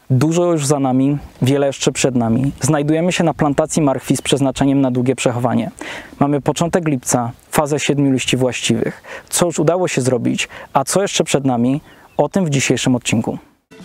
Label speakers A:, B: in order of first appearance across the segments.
A: Dużo już za nami, wiele jeszcze przed nami. Znajdujemy się na plantacji marchwi z przeznaczeniem na długie przechowanie. Mamy początek lipca, fazę 7 liści właściwych. Co już udało się zrobić, a co jeszcze przed nami, o tym w dzisiejszym odcinku.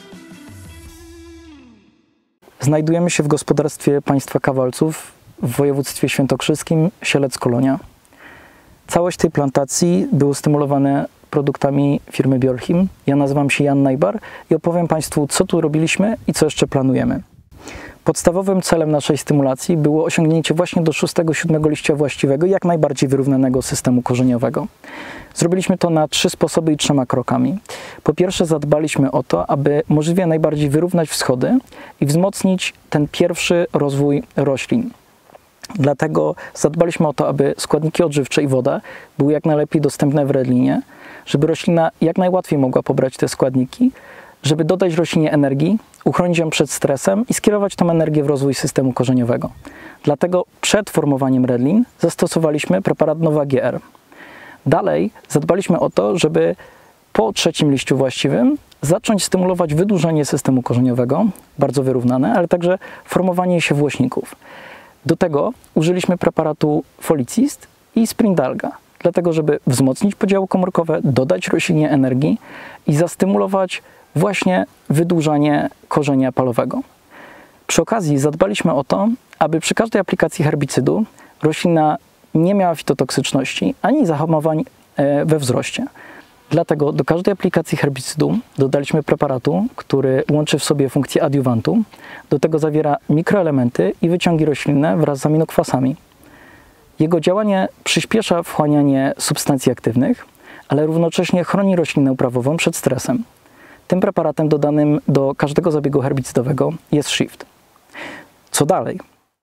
A: Znajdujemy się w gospodarstwie państwa Kawalców w województwie świętokrzyskim, Sielec-Kolonia. Całość tej plantacji było stymulowane produktami firmy Bjorchim. Ja nazywam się Jan Najbar i opowiem Państwu, co tu robiliśmy i co jeszcze planujemy. Podstawowym celem naszej stymulacji było osiągnięcie właśnie do 6-7 liścia właściwego, jak najbardziej wyrównanego systemu korzeniowego. Zrobiliśmy to na 3 sposoby i 3 krokami. Po pierwsze, zadbaliśmy o to, aby możliwie najbardziej wyrównać wschody i wzmocnić ten pierwszy rozwój roślin. Dlatego zadbaliśmy o to, aby składniki odżywcze i woda były jak najlepiej dostępne w redlinie, żeby roślina jak najłatwiej mogła pobrać te składniki, żeby dodać roślinie energii, uchronić ją przed stresem i skierować tą energię w rozwój systemu korzeniowego. Dlatego przed formowaniem redlin zastosowaliśmy preparat Nova GR. Dalej zadbaliśmy o to, żeby po 3. liściu właściwym zacząć stymulować wydłużenie systemu korzeniowego, bardzo wyrównane, ale także formowanie się włośników. Do tego użyliśmy preparatu Folicist i Sprindalga, dlatego żeby wzmocnić podziały komórkowe, dodać roślinie energii i zastymulować właśnie wydłużanie korzenia palowego. Przy okazji zadbaliśmy o to, aby przy każdej aplikacji herbicydu roślina nie miała fitotoksyczności ani zahamowań we wzroście. Dlatego do każdej aplikacji herbicydu dodaliśmy preparatu, który łączy w sobie funkcję adiuwantu. Do tego zawiera mikroelementy i wyciągi roślinne wraz z aminokwasami. Jego działanie przyspiesza wchłanianie substancji aktywnych, ale równocześnie chroni roślinę uprawową przed stresem. Tym preparatem dodanym do każdego zabiegu herbicydowego jest Shift. Co dalej?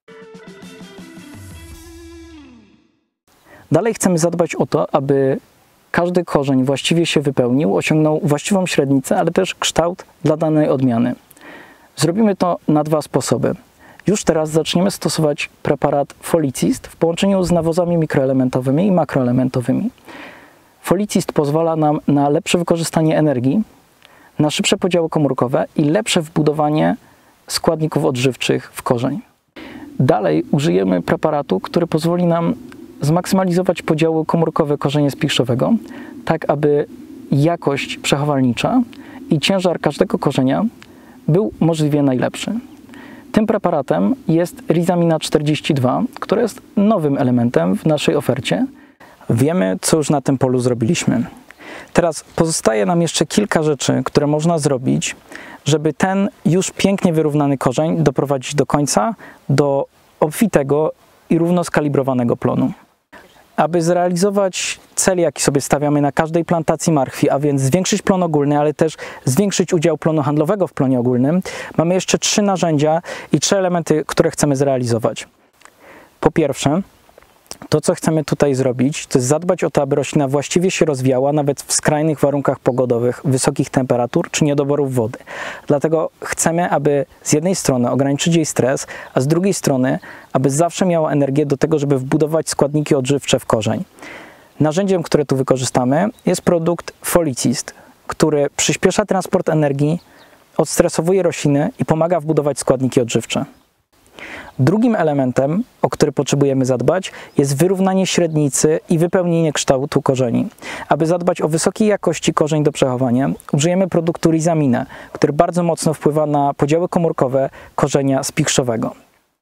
A: Dalej chcemy zadbać o to, aby każdy korzeń właściwie się wypełnił, osiągnął właściwą średnicę, ale też kształt dla danej odmiany. Zrobimy to na 2 sposoby. Już teraz zaczniemy stosować preparat Folicist w połączeniu z nawozami mikroelementowymi i makroelementowymi. Folicist pozwala nam na lepsze wykorzystanie energii, na szybsze podziały komórkowe i lepsze wbudowanie składników odżywczych w korzeń. Dalej użyjemy preparatu, który pozwoli nam zmaksymalizować podziały komórkowe korzenia spichrzowego, tak aby jakość przechowalnicza i ciężar każdego korzenia był możliwie najlepszy. Tym preparatem jest Rizamina 42, która jest nowym elementem w naszej ofercie. Wiemy, co już na tym polu zrobiliśmy. Teraz pozostaje nam jeszcze kilka rzeczy, które można zrobić, żeby ten już pięknie wyrównany korzeń doprowadzić do końca, do obfitego i równo skalibrowanego plonu. Aby zrealizować cel, jaki sobie stawiamy na każdej plantacji marchwi, a więc zwiększyć plon ogólny, ale też zwiększyć udział plonu handlowego w plonie ogólnym, mamy jeszcze 3 narzędzia i 3 elementy, które chcemy zrealizować. Po pierwsze, to, co chcemy tutaj zrobić, to jest zadbać o to, aby roślina właściwie się rozwijała, nawet w skrajnych warunkach pogodowych, wysokich temperatur czy niedoborów wody. Dlatego chcemy, aby z jednej strony ograniczyć jej stres, a z drugiej strony, aby zawsze miała energię do tego, żeby wbudować składniki odżywcze w korzeń. Narzędziem, które tu wykorzystamy, jest produkt Folicist, który przyspiesza transport energii, odstresowuje rośliny i pomaga wbudować składniki odżywcze. Drugim elementem, o który potrzebujemy zadbać, jest wyrównanie średnicy i wypełnienie kształtu korzeni. Aby zadbać o wysokiej jakości korzeń do przechowania, użyjemy produktu Rizamina, który bardzo mocno wpływa na podziały komórkowe korzenia spichrzowego.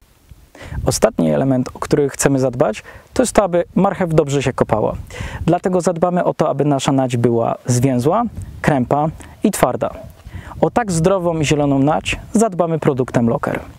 A: Ostatni element, o który chcemy zadbać, to jest to, aby marchew dobrze się kopała. Dlatego zadbamy o to, aby nasza naść była zwięzła, krępa i twarda. O tak zdrową i zieloną naść zadbamy produktem Locker.